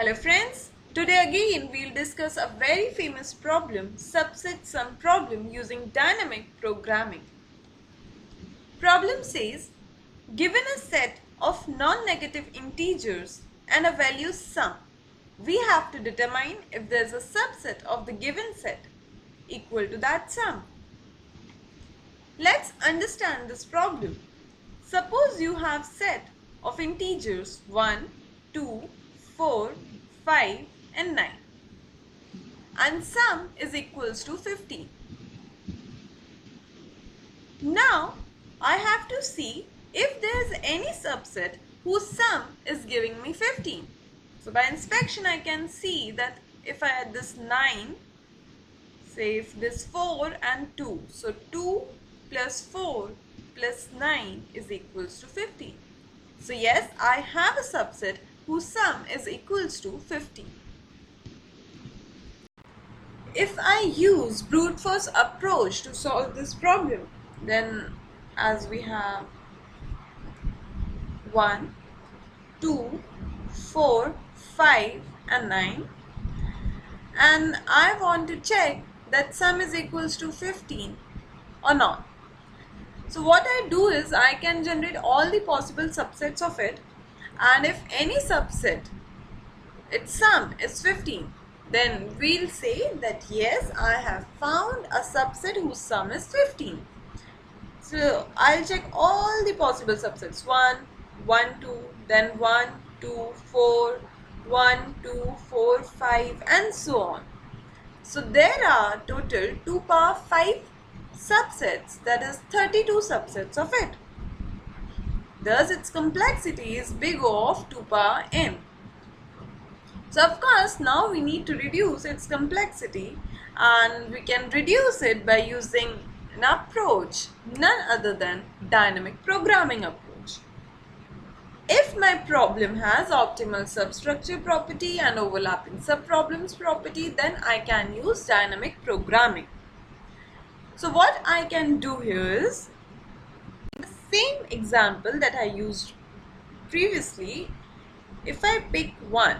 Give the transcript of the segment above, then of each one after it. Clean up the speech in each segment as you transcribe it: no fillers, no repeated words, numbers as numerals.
Hello friends, today again we'll discuss a very famous problem, subset sum problem using dynamic programming. Problem says, given a set of non-negative integers and a value sum, we have to determine if there is a subset of the given set equal to that sum. Let's understand this problem. Suppose you have set of integers 1, 2, 4, 5 and 9 and sum is equals to 15. Now I have to see if there is any subset whose sum is giving me 15. So by inspection I can see that if I add this 9, say if this 4 and 2, so 2 plus 4 plus 9 is equals to 15. So yes, I have a subset whose sum is equals to 15. If I use brute force approach to solve this problem, then as we have 1, 2, 4, 5 and 9 and I want to check that sum is equals to 15 or not. So what I do is I can generate all the possible subsets of it, and if any subset its sum is 15, then we'll say that yes, I have found a subset whose sum is 15. So I'll check all the possible subsets 1, 1, 2, then 1, 2, 4, 1, 2, 4, 5 and so on. So there are total 2 power 5 subsets, that is 32 subsets of it. Thus its complexity is big O of 2 power n. So of course now we need to reduce its complexity, and we can reduce it by using an approach none other than dynamic programming approach. If my problem has optimal substructure property and overlapping subproblems property, then I can use dynamic programming. So what I can do here is, the same example that I used previously, if I pick 1,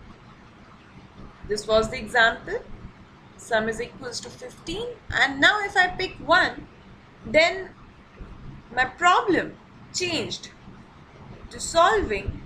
this was the example, sum is equals to 15, and now if I pick 1, then my problem changed to solving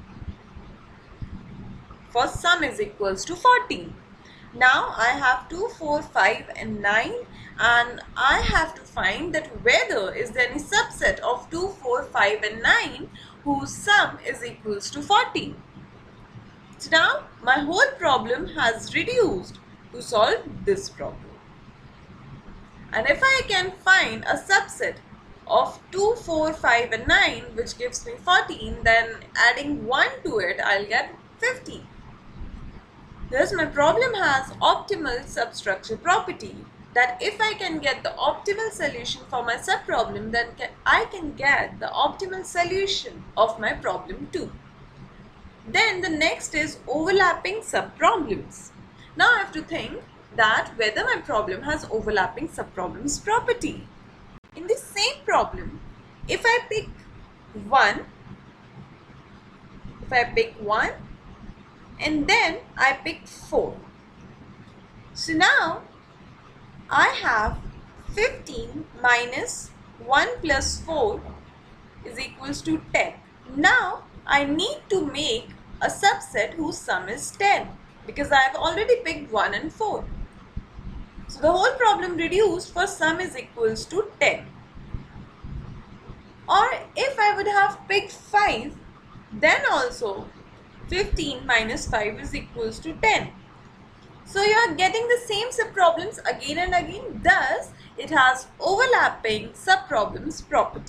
for sum is equals to 14. Now I have 2, 4, 5 and 9 and I have to find that whether is there any subset of 2, 4, 5 and 9 whose sum is equals to 14. So now my whole problem has reduced to solve this problem. And if I can find a subset of 2, 4, 5 and 9 which gives me 14, then adding 1 to it I'll get 15. Thus my problem has optimal substructure property, that if I can get the optimal solution for my subproblem, then I can get the optimal solution of my problem too. Then the next is overlapping subproblems. Now I have to think that whether my problem has overlapping subproblems property. In the same problem, if I pick 1 and then I pick 4. So now I have 15 minus 1 plus 4 is equals to 10. Now I need to make a subset whose sum is 10 because I have already picked 1 and 4. So the whole problem reduced for sum is equals to 10. Or if I would have picked 5, then also 15 minus 5 is equals to 10. So you are getting the same subproblems again and again. Thus, it has overlapping subproblems property.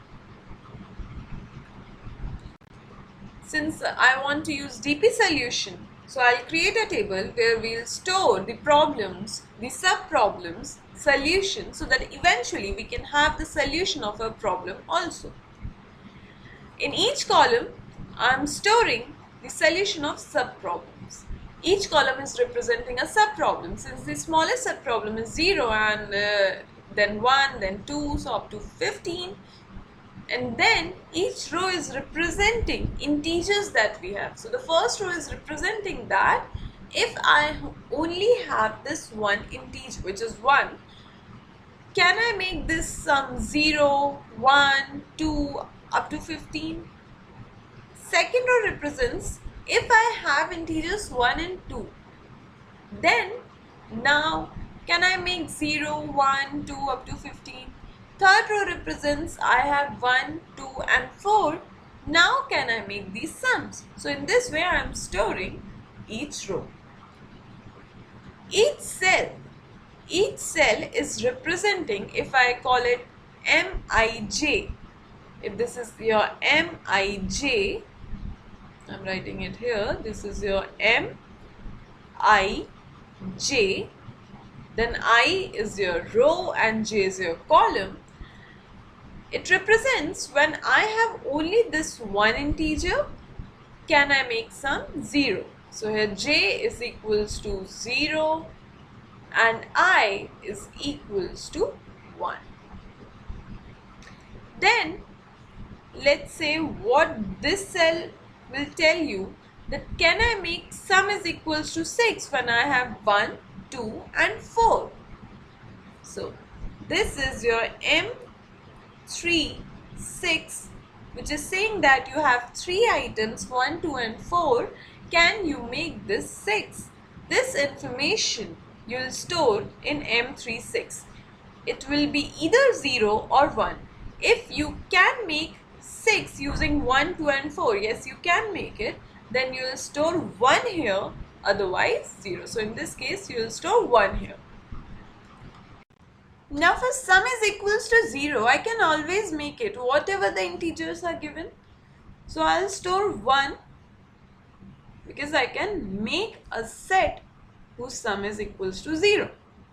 Since I want to use DP solution, so I'll create a table where we'll store the problems, the subproblems, solution, so that eventually we can have the solution of a problem also. In each column, I'm storing the solution of subproblems. Each column is representing a subproblem. Since the smallest subproblem is 0 and then 1, then 2, so up to 15. And then each row is representing integers that we have. So the first row is representing that if I only have this one integer, which is 1, can I make this sum 0, 1, 2 up to 15? Second row represents if I have integers 1 and 2, then now can I make 0, 1, 2 up to 15? Third row represents I have 1, 2 and 4. Now can I make these sums? So in this way I am storing each row. Each cell is representing, if I call it Mij, if this is your Mij, I'm writing it here, this is your Mij, then I is your row and J is your column. It represents when I have only this one integer, can I make sum 0? So here J is equals to 0 and I is equals to 1. Then let's say what this cell will tell you, that can I make sum is equals to 6 when I have 1, 2 and 4. So this is your M3, 6, which is saying that you have 3 items 1, 2 and 4. Can you make this 6? This information you will store in M36. It will be either 0 or 1. If you can make 6 using 1, 2 and 4, yes you can make it, then you will store 1 here, otherwise 0. So in this case you will store 1 here. Now for sum is equals to 0, I can always make it whatever the integers are given. So I will store 1 because I can make a set whose sum is equals to 0.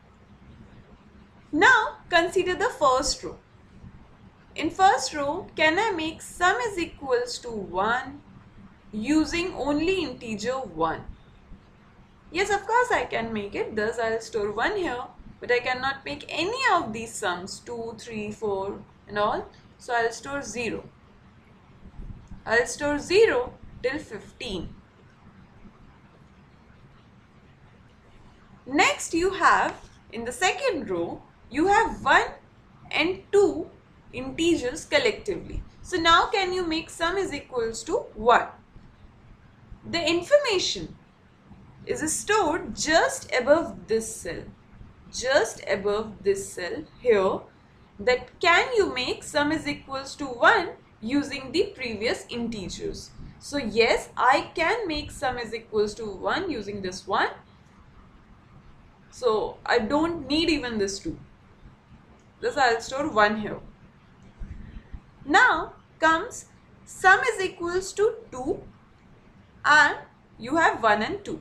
Now consider the first row. In first row, can I make sum is equals to 1 using only integer 1? Yes, of course I can make it. Thus I will store 1 here, but I cannot make any of these sums 2, 3, 4 and all. So I will store 0. I will store 0 till 15. Next you have, in the second row, you have 1 and 2 integers collectively. So now can you make sum is equals to 1? The information is stored just above this cell. Just above this cell here, that can you make sum is equals to 1 using the previous integers. So yes, I can make sum is equals to 1 using this 1. So I don't need even this 2. Thus I will store 1 here. Now comes sum is equals to 2 and you have 1 and 2.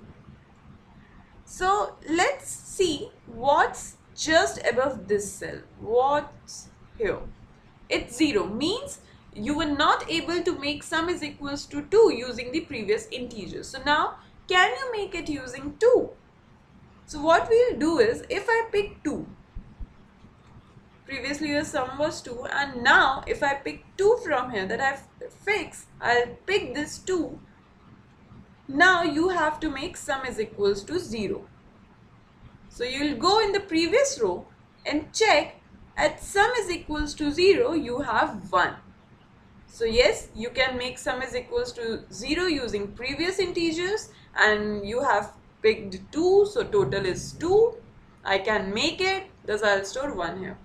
So let's see what's just above this cell. What's here? It's 0, means you were not able to make sum is equals to 2 using the previous integers. So now can you make it using 2? So what we will do is, if I pick 2, previously your sum was 2 and now if I pick 2 from here that I've fixed, I'll pick this 2. Now you have to make sum is equals to 0. So you will go in the previous row and check at sum is equals to 0 you have 1. So yes, you can make sum is equals to 0 using previous integers and you have picked 2, so total is 2. I can make it, thus I'll store 1 here.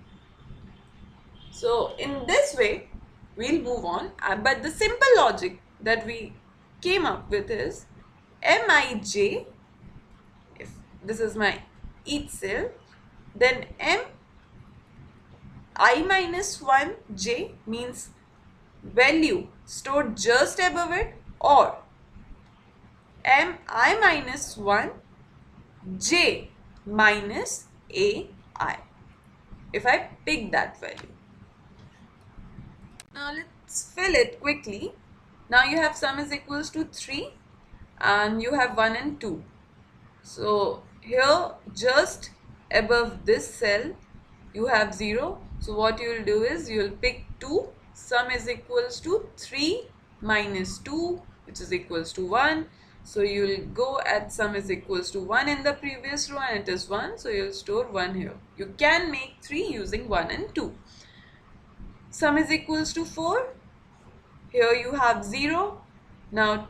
So in this way we'll move on, but the simple logic that we came up with is Mij, if this is my each cell, then Mi minus 1 j means value stored just above it, or Mi minus 1 j minus ai, if I pick that value. Now let's fill it quickly. Now you have sum is equals to 3 and you have 1 and 2. So here just above this cell you have 0. So what you will do is you will pick 2, sum is equals to 3 minus 2, which is equals to 1. So you'll go at sum is equals to 1 in the previous row and it is 1. So you'll store 1 here. You can make 3 using 1 and 2. Sum is equals to 4. Here you have 0. Now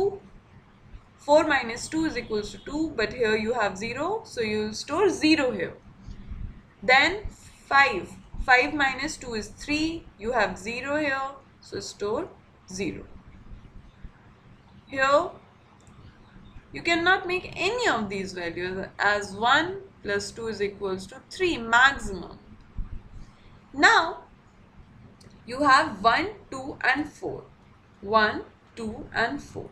4 minus 2 is equals to 2, but here you have 0. So you'll store 0 here. Then 5. 5 minus 2 is 3. You have 0 here. So store 0. Here you cannot make any of these values, as 1 plus 2 is equals to 3 maximum. Now you have 1, 2 and 4. 1, 2 and 4.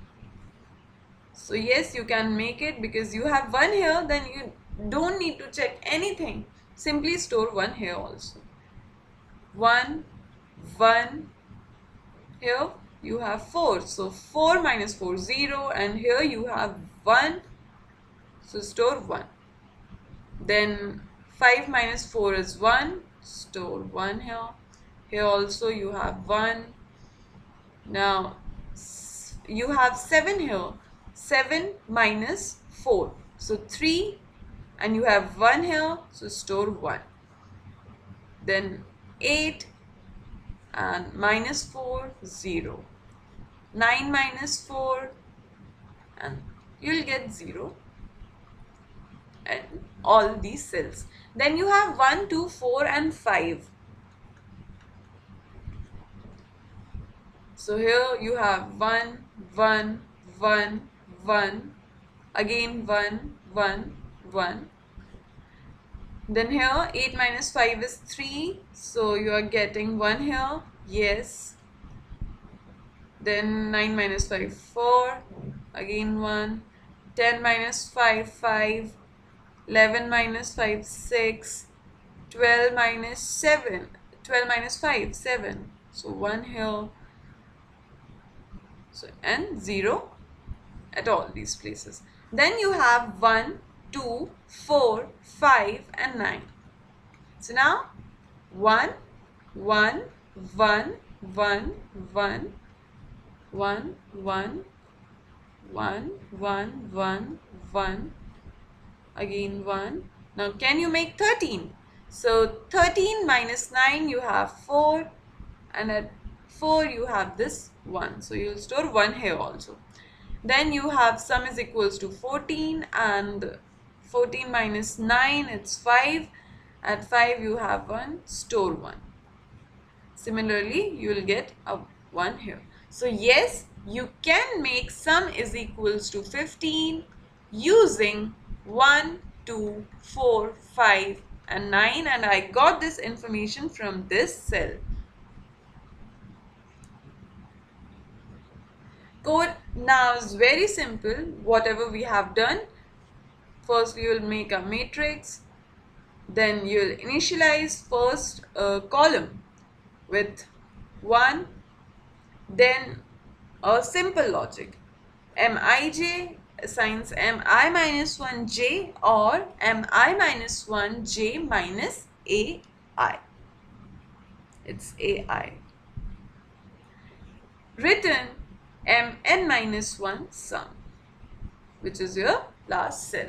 So yes, you can make it because you have 1 here, then you don't need to check anything. Simply store 1 here also. 1, 1, here you have 4. So 4 minus 4, 0, and here you have 1. So store 1. Then 5 minus 4 is 1. Store 1 here. Here also you have 1. Now you have 7 here. 7 minus 4. So 3, and you have 1 here. So store 1. Then 8 and minus 4, 0. 9 minus 4, and you'll get 0 and all these cells. Then you have 1, 2, 4 and 5. So here you have 1, 1, 1, 1, again 1, 1, 1. Then here 8 minus 5 is 3, so you are getting 1 here, yes. Then 9 minus 5, 4, again 1. 10 minus 5, 5. 11 minus 5, 6. 12 minus 7, 12 minus 5, 7. So 1 here. So and 0 at all these places. Then you have 1, 2, 4, 5 and 9. So now 1, 1, 1, 1, 1, 1, 1, 1, 1, 1, 1, again 1. Now can you make 13? So 13 minus 9 you have 4, and at 4 you have this 1. So you will store 1 here also. Then you have sum is equals to 14, and 14 minus 9 it's 5. At 5 you have 1, store 1. Similarly you will get a 1 here. So yes, you can make sum is equals to 15 using 1, 2, 4, 5 and 9, and I got this information from this cell. Code now is very simple. Whatever we have done, first we will make a matrix, then you will initialize first a column with 1, then a simple logic. Mij assigns mi minus 1 j or mi minus 1 j minus ai. It's ai. Return mn minus 1 sum, which is your last cell.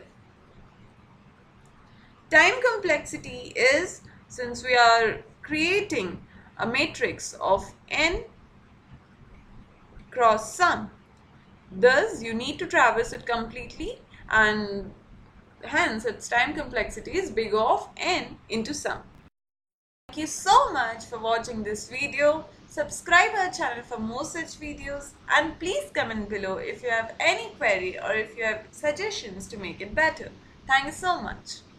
Time complexity is, since we are creating a matrix of n cross sum, thus you need to traverse it completely, and hence its time complexity is big of n into sum. Thank you so much for watching this video. Subscribe our channel for more such videos, and please comment below if you have any query or if you have suggestions to make it better. Thank you so much.